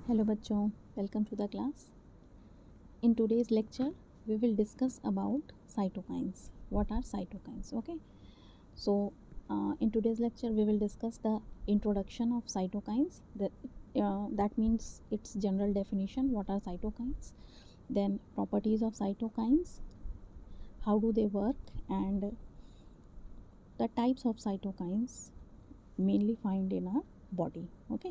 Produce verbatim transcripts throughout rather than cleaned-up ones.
Hello बच्चों, welcome to the class. In today's lecture, we will discuss about cytokines. What are cytokines? Okay. So, uh, in today's lecture, we will discuss the introduction of cytokines. That uh, that means its general definition. What are cytokines? Then properties of cytokines. How do they work? And the types of cytokines mainly find in our body. Okay.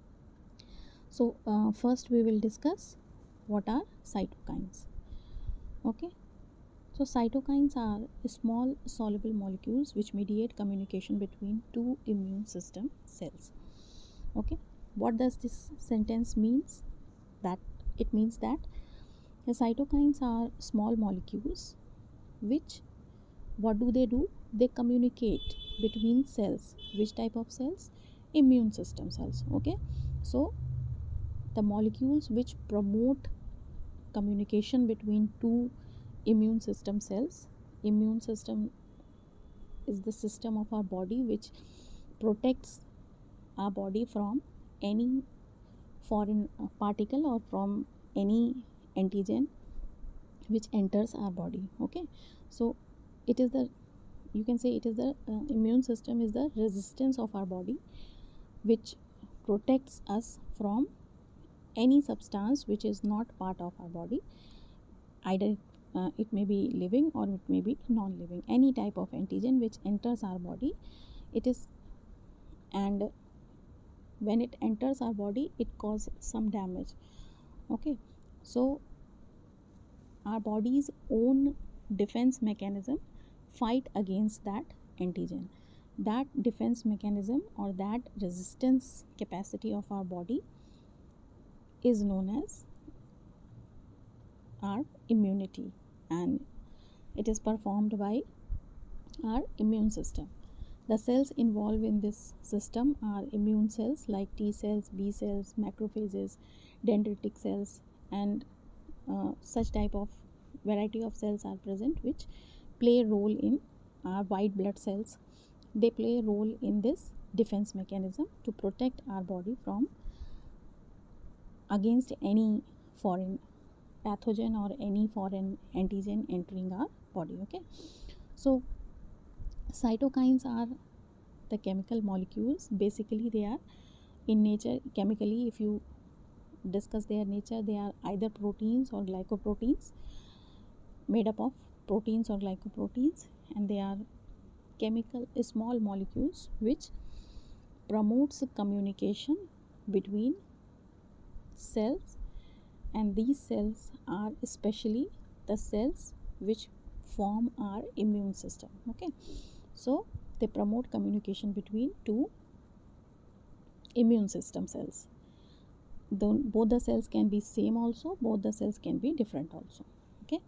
So, uh, first we will discuss what are cytokines. Okay. So, cytokines are small soluble molecules which mediate communication between two immune system cells. Okay. What does this sentence means? That it means that the cytokines are small molecules which, what do they do? They communicate between cells. Which type of cells? Immune system cells. Okay. So, the molecules which promote communication between two immune system cells. Immune system is the system of our body which protects our body from any foreign particle or from any antigen which enters our body. Okay, so it is the, you can say it is the uh, immune system is the resistance of our body which protects us from any substance which is not part of our body, either uh, it may be living or it may be non-living, any type of antigen which enters our body. It is, and when it enters our body it causes some damage. Okay, so our body's own defense mechanism fight against that antigen. That defense mechanism or that resistance capacity of our body is known as our immunity, and it is performed by our immune system. The cells involved in this system are immune cells like T cells, B cells, macrophages, dendritic cells, and uh, such type of variety of cells are present which play a role in our white blood cells. They play a role in this defense mechanism to protect our body from against any foreign pathogen or any foreign antigen entering our body. Okay, so cytokines are the chemical molecules. Basically they are in nature chemically, if you discuss their nature, they are either proteins or glycoproteins, made up of proteins or glycoproteins, and they are chemical small molecules which promotes communication between cells, and these cells are especially the cells which form our immune system. Okay, so they promote communication between two immune system cells. The, both the cells can be same also, both the cells can be different also. Okay,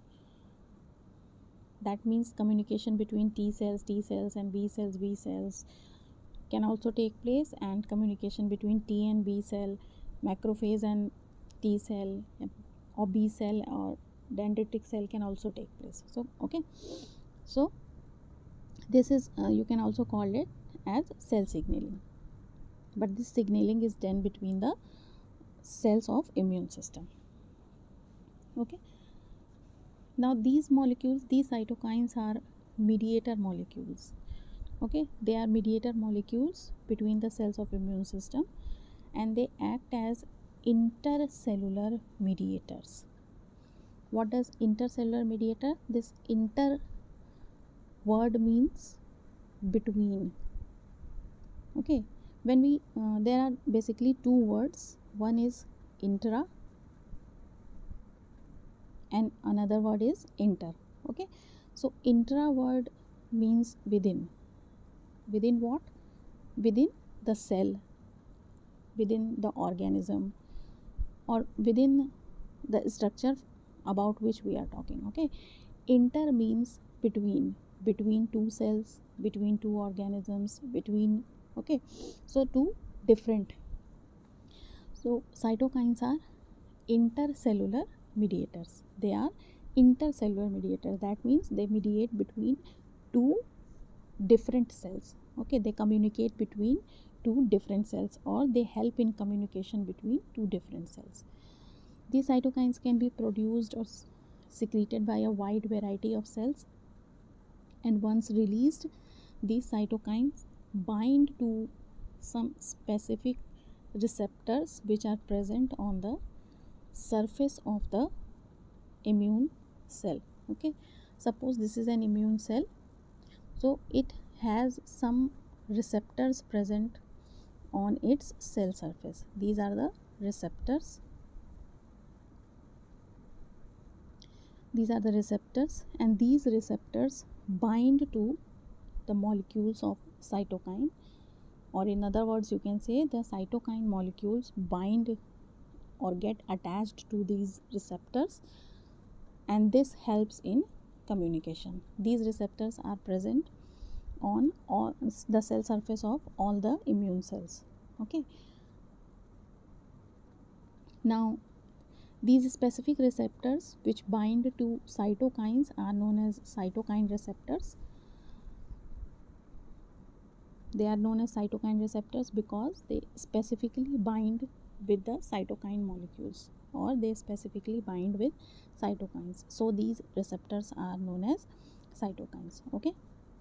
that means communication between T cells, T cells and B cells, B cells can also take place, and communication between T and B cell, macrophage and T cell, or B cell or dendritic cell can also take place. So okay, so this is uh, you can also call it as cell signaling, but this signaling is done between the cells of immune system. Okay, now these molecules, these cytokines are mediator molecules. Okay, they are mediator molecules between the cells of immune system, and they act as intercellular mediators. What does intercellular mediator? This inter word means between. Okay, when we uh, there are basically two words, one is intra and another word is inter. Okay, so intra word means within. Within what? Within the cell, within the organism, or within the structure about which we are talking. Okay, inter means between, between two cells, between two organisms, between. Okay, so two different. So cytokines are intercellular mediators. They are intercellular mediators. That means they mediate between two different cells. Okay, they communicate between to different cells, or they help in communication between two different cells. These cytokines can be produced or secreted by a wide variety of cells, and once released, these cytokines bind to some specific receptors which are present on the surface of the immune cell. Okay, suppose this is an immune cell, so it has some receptors present on its cell surface. These are the receptors. These are the receptors, and these receptors bind to the molecules of cytokine, or in other words, you can say the cytokine molecules bind or get attached to these receptors, and this helps in communication. These receptors are present on all the cell surface of all the immune cells. Okay, now these specific receptors which bind to cytokines are known as cytokine receptors. They are known as cytokine receptors because they specifically bind with the cytokine molecules, or they specifically bind with cytokines. So these receptors are known as cytokines. Okay,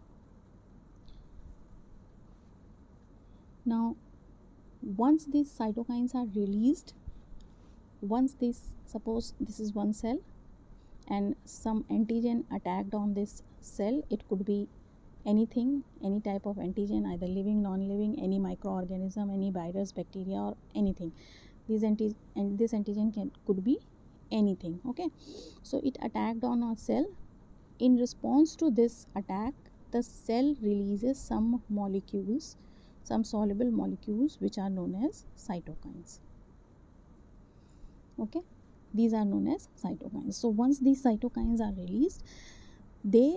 now once these cytokines are released, once this, suppose this is one cell and some antigen attacked on this cell, it could be anything, any type of antigen, either living, non-living, any microorganism, any virus, bacteria, or anything. These anti and this antigen can could be anything. Okay, so it attacked on a cell. In response to this attack, the cell releases some molecules, some soluble molecules which are known as cytokines. Okay, these are known as cytokines. So once these cytokines are released, they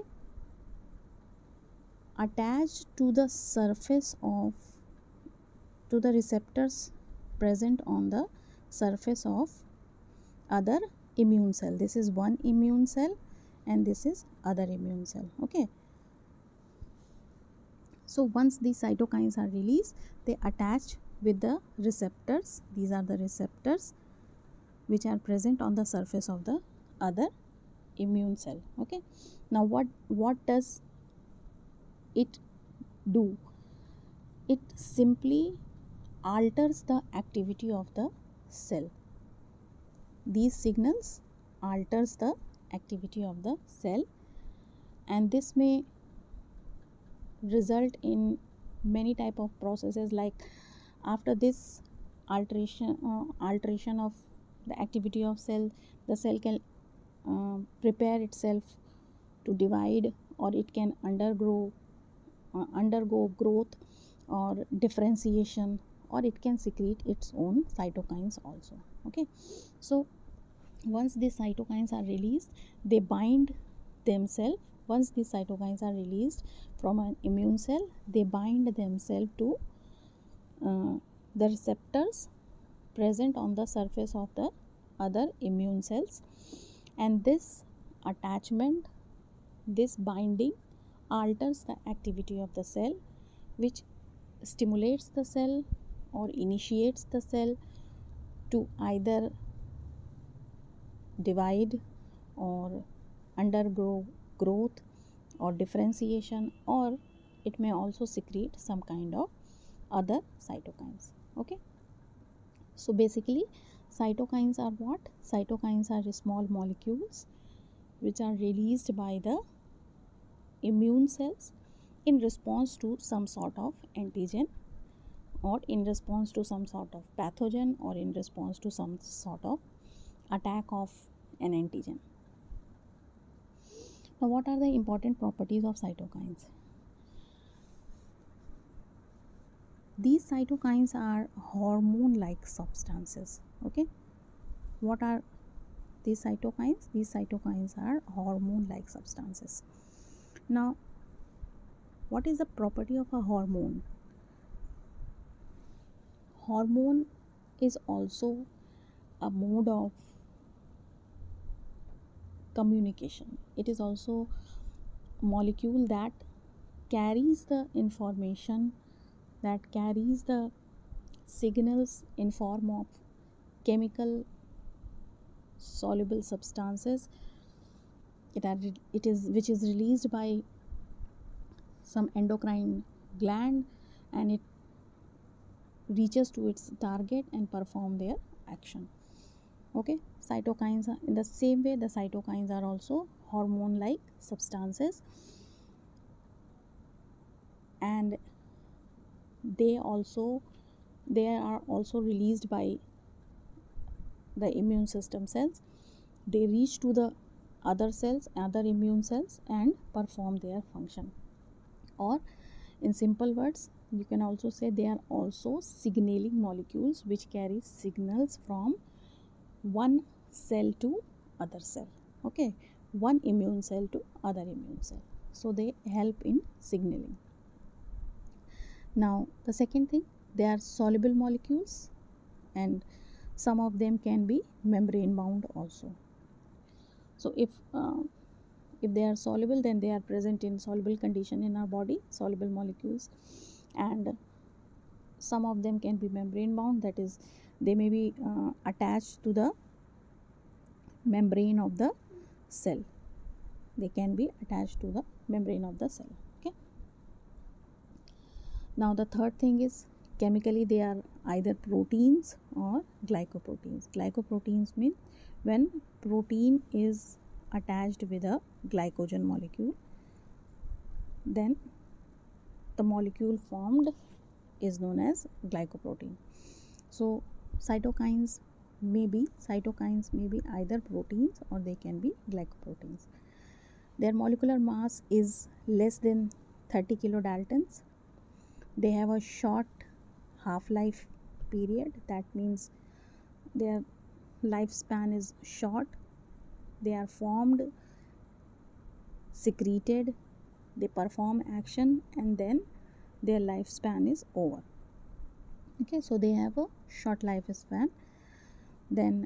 attach to the surface of, to the receptors present on the surface of other immune cell. This is one immune cell and this is other immune cell. Okay, so once these cytokines are released, they attach with the receptors. These are the receptors which are present on the surface of the other immune cell. Okay, now what what does it do? It simply alters the activity of the cell. These signals alters the activity of the cell, and this may result in many type of processes. Like after this alteration uh, alteration of the activity of cell, the cell can uh, prepare itself to divide, or it can undergo uh, undergo growth or differentiation, or it can secrete its own cytokines also. Okay, so once these cytokines are released, they bind themselves. Once these cytokines are released from an immune cell, they bind themselves to uh, the receptors present on the surface of the other immune cells, and this attachment, this binding alters the activity of the cell, which stimulates the cell or initiates the cell to either divide or undergo growth or differentiation, or it may also secrete some kind of other cytokines. Okay, so basically cytokines are what? Cytokines are small molecules which are released by the immune cells in response to some sort of antigen, or in response to some sort of pathogen, or in response to some sort of attack of an antigen. Now, what are the important properties of cytokines? These cytokines are hormone-like substances. Okay, what are these cytokines? These cytokines are hormone-like substances. Now, what is the property of a hormone? Hormone is also a mode of communication. It is also a molecule that carries the information that carries the signals in form of chemical soluble substances. It, are, it is which is released by some endocrine gland, and it reaches to its target and perform their action. Okay, cytokines are in the same way. The cytokines are also hormone like substances, and they also they are also released by the immune system cells. They reach to the other cells, other immune cells, and perform their function. Or in simple words, you can also say they are also signaling molecules which carry signals from one cell to other cell. Okay, one immune cell to other immune cell. So they help in signaling. Now the second thing, they are soluble molecules, and some of them can be membrane bound also. So if uh, if they are soluble, then they are present in soluble condition in our body, soluble molecules, and some of them can be membrane bound, that is they may be uh, attached to the membrane of the cell. They can be attached to the membrane of the cell. Okay, now the third thing is, chemically they are either proteins or glycoproteins. Glycoproteins mean when protein is attached with a glycogen molecule, then the molecule formed is known as glycoprotein. So cytokines may be cytokines may be either proteins or they can be glycoproteins. Their molecular mass is less than thirty kilodaltons. They have a short half-life period. That means their lifespan is short. They are formed, secreted, they perform action, and then their lifespan is over. Okay, so they have a short lifespan. Then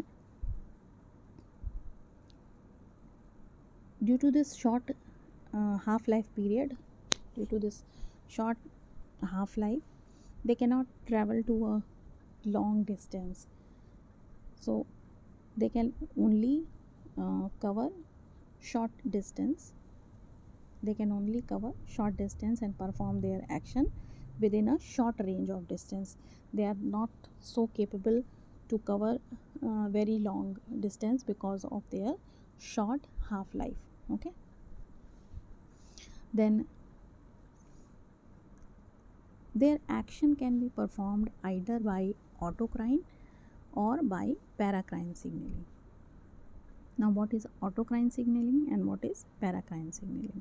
due to this short uh, half-life period, due to this short half-life, they cannot travel to a long distance. So they can only uh, cover short distance. They can only cover short distance and perform their action within a short range of distance. They are not so capable to cover uh, very long distance because of their short half-life. Okay, then their action can be performed either by autocrine or by paracrine signaling. Now what is autocrine signaling and what is paracrine signaling?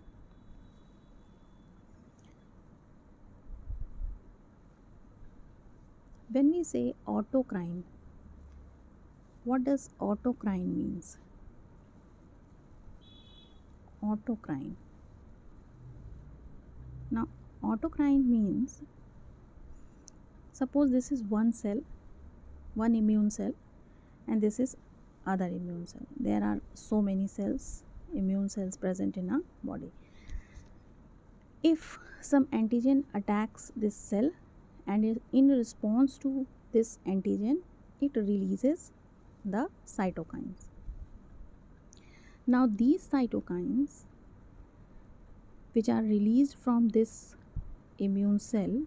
When we say autocrine, what does autocrine means? Autocrine. Now autocrine means, suppose this is one cell, one immune cell, and this is other immune cell. There are so many cells, immune cells present in our body. If some antigen attacks this cell, and in response to this antigen, it releases the cytokines. Now these cytokines which are released from this immune cell,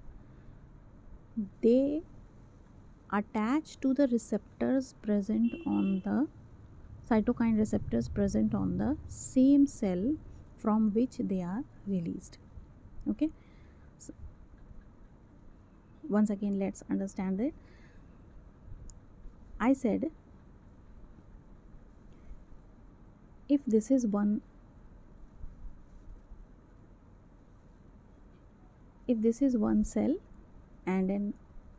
they attach to the receptors present on the cytokine receptors present on the same cell from which they are released. Okay, so once again let's understand it. I said if this is one if this is one cell and an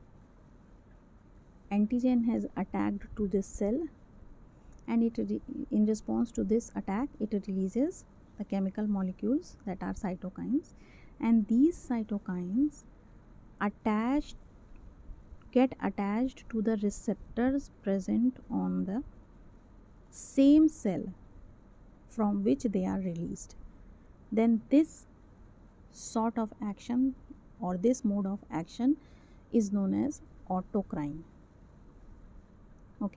antigen has attacked to this cell, and it in response to this attack it releases the chemical molecules that are cytokines, and these cytokines attached get attached to the receptors present on the same cell from which they are released. Then this sort of action or this mode of action is known as autocrine. Okay,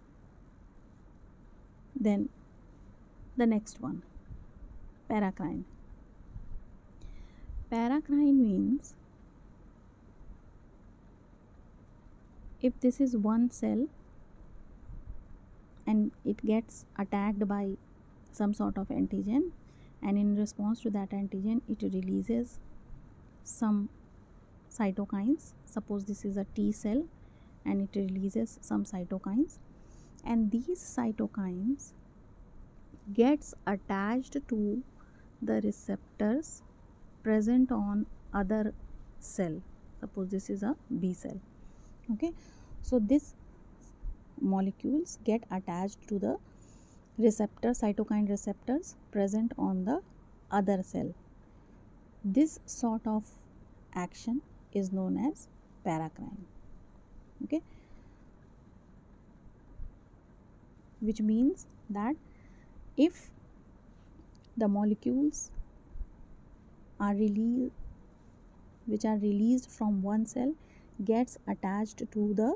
then the next one, paracrine. Paracrine means if this is one cell and it gets attacked by some sort of antigen, and in response to that antigen it releases some cytokines. Suppose this is a T cell and it releases some cytokines, and these cytokines gets attached to the receptors present on other cell. Suppose this is a B cell. Okay, so this molecules get attached to the receptor, cytokine receptors present on the other cell. This sort of action is known as paracrine. Okay, which means that if the molecules are released which are released from one cell gets attached to the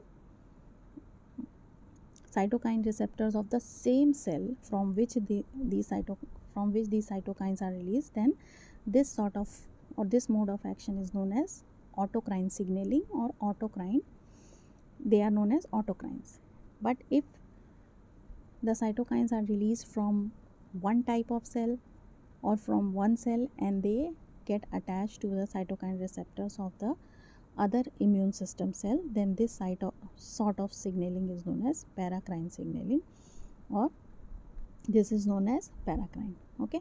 cytokine receptors of the same cell from which the these cyto from which these cytokines are released, then this sort of or this mode of action is known as autocrine signaling or autocrine. They are known as autocrines. But if the cytokines are released from one type of cell or from one cell and they get attached to the cytokine receptors of the other immune system cell, then this cyto sort of signaling is known as paracrine signaling, or this is known as paracrine. Okay,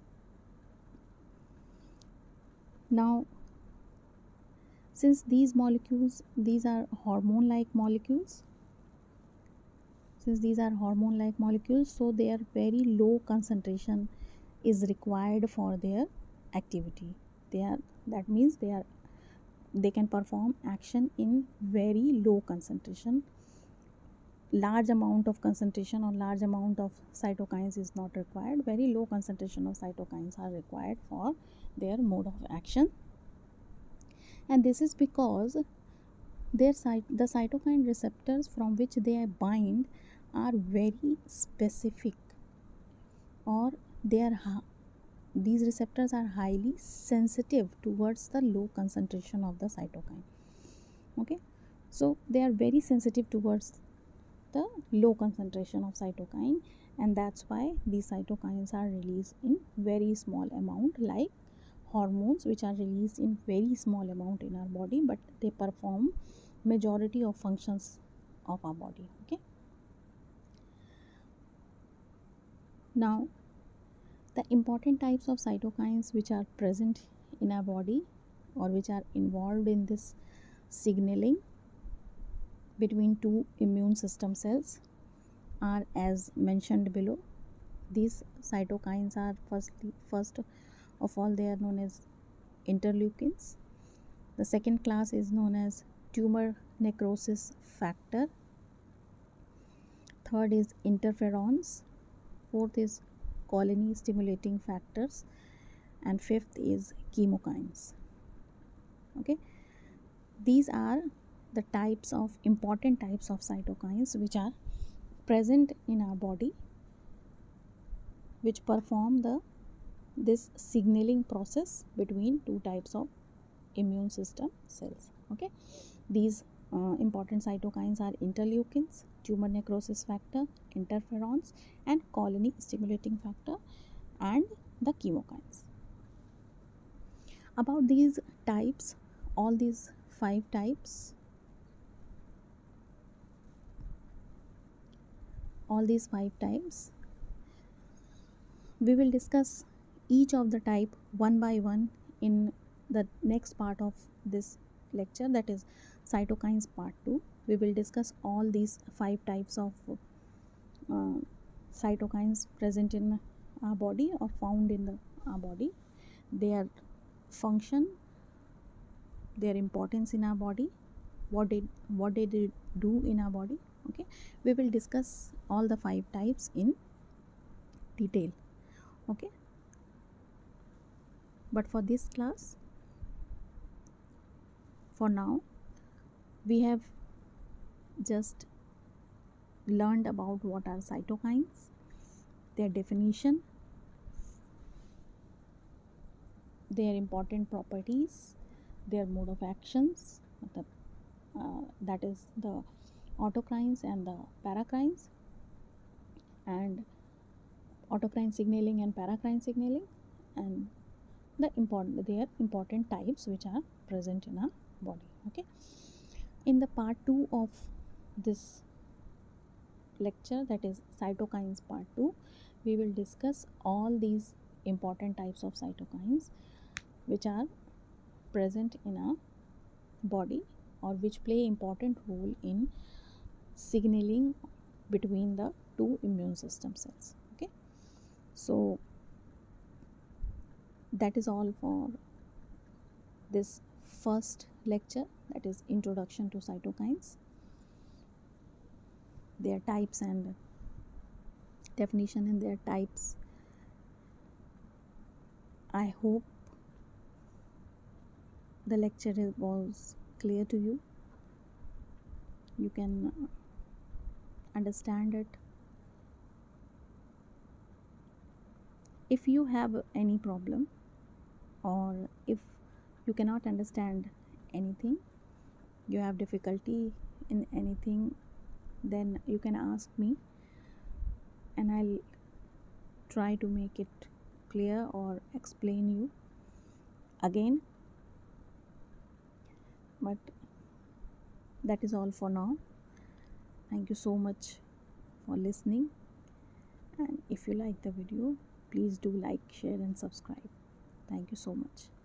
now since these molecules these are hormone like molecules since these are hormone like molecules so their very low concentration is required for their activity. They are that means they are they can perform action in very low concentration. Large amount of concentration or large amount of cytokines is not required. Very low concentration of cytokines are required for their mode of action, and this is because their cyt the cytokine receptors from which they bind are very specific, or they are these receptors are highly sensitive towards the low concentration of the cytokine. Okay, so they are very sensitive towards the low concentration of cytokine, and that's why these cytokines are released in very small amount, like hormones which are released in very small amount in our body, but they perform majority of functions of our body. Okay, now the important types of cytokines which are present in our body or which are involved in this signaling between two immune system cells are as mentioned below. These cytokines are firstly first of all they are known as interleukins. The second class is known as tumor necrosis factor. Third is interferons. Fourth is colony stimulating factors, and fifth is chemokines. Okay, these are the types of important types of cytokines which are present in our body, which perform the this signaling process between two types of immune system cells. Okay, these uh, important cytokines are interleukins, tumor necrosis factor, interferons, and colony stimulating factor, and the chemokines. About these types, all these five types all these five types we will discuss each of the type one by one in the next part of this lecture, that is cytokines part two. We will discuss all these five types of uh, cytokines present in our body or found in the, our body, their function, their importance in our body, what they what they do in our body. Okay, we will discuss all the five types in detail. Okay, but for this class for now we have just learned about what are cytokines, their definition, their important properties, their mode of actions, the, uh, that is the autocrines and the paracrines, and autocrine signaling and paracrine signaling, and the important their important types which are present in our body. Okay, in the part two of this lecture, that is cytokines part two, we will discuss all these important types of cytokines which are present in our body or which play important role in signaling between the two immune system cells. Okay, so that is all for this first lecture, that is introduction to cytokines, their types and definition and their types. I hope the lecture was clear to you. You can understand it. If you have any problem or if you cannot understand anything, you have difficulty in anything, then you can ask me and I'll try to make it clear or explain you again. But that is all for now. Thank you so much for listening, and if you like the video, please do like, share and subscribe. Thank you so much.